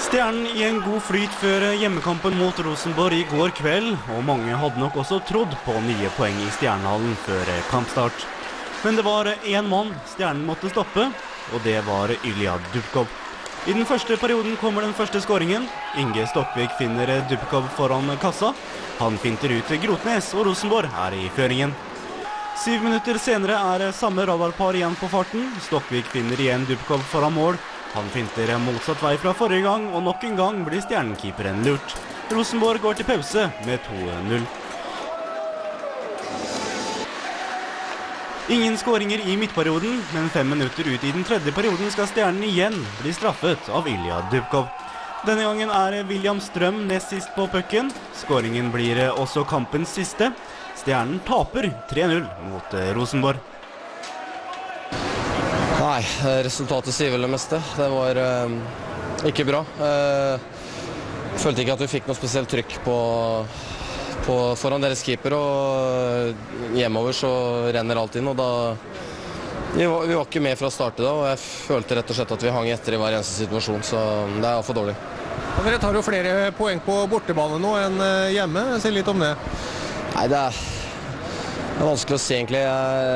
Stjernen i en god flyt før hjemmekampen mot Rosenborg i går kveld, og mange hadde nok også trodd på nye poeng i Stjernehallen før kampstart. Men det var én mann Stjernen måtte stoppe, og det var Ilja Dubkov. I den første perioden kommer den første skåringen. Inge Stokkvik finner Dubkov foran kassa. Han finter ut Grotnes, og Rosenborg er i føringen. 7 minutter senere er samme radarpar igjen på farten. Stokkvik finner igjen Dubkov foran mål. Han finter motsatt vei fra forrige gang, og nok en gang blir stjernekeeperen lurt. Rosenborg går til pause med 2-0. Ingen skåringer i midtperioden, men 5 minutter ut i den tredje perioden skal Stjernen igjen bli straffet av Ilja Dubkov. Denne gangen er William Strøm nest sist på pucken. Skåringen blir også kampens siste. Stjernen taper 3-0 mot Rosenborg. Nei, resultatet sier vel det meste. Det var ikke bra. Følte ikke at vi fikk noe spesielt trykk foran deres keeper, og hjemover så renner alt inn, og da vi var ikke med fra start da, og jeg følte rett og slett at vi hang etter i hver eneste situasjon, så det er for dårlig. Og dere tar jo flere poeng på bortebane nå enn hjemme. Si litt om det. Nei, det er vanskelig å se egentlig.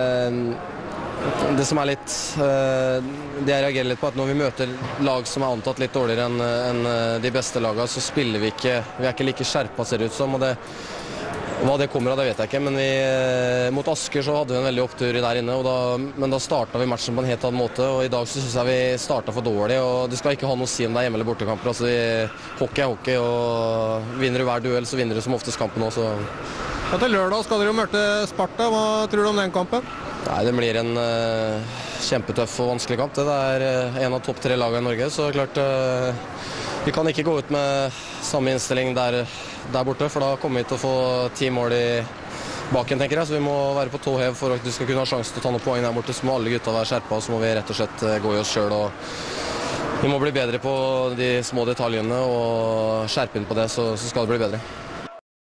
Det som er litt, det jeg reagerer litt på, at når vi møter lag som er antatt litt dårligere enn de beste lagene, så spiller vi er ikke like skjerpet, ser det ut som, og hva det kommer av, det vet jeg ikke, men mot Asker så hadde vi en veldig opptur der inne, men da startet vi matchen på en helt annen måte, og i dag så synes jeg vi startet for dårlig, og det skal ikke ha noe å si om det er hjemme- eller bortekamper, altså hockey er hockey, og vinner du hver duell, så vinner du som oftest kampen også. Ja, til lørdag skal dere jo møte Sparta. Hva tror du om den kampen? Nei, det blir en kjempetøff og vanskelig kamp. Det er en av topp 3 lagene i Norge, så klart vi kan ikke gå ut med samme innstilling der borte, for da kommer vi til å få 10 mål i baken, tenker jeg. Så vi må være på tå hev for at du skal kunne ha sjanse til å ta noen poeng der borte. Så må alle gutta være skjerpet, og så må vi rett og slett gå i oss selv. Og vi må bli bedre på de små detaljene og skjerpe inn på det, så skal det bli bedre.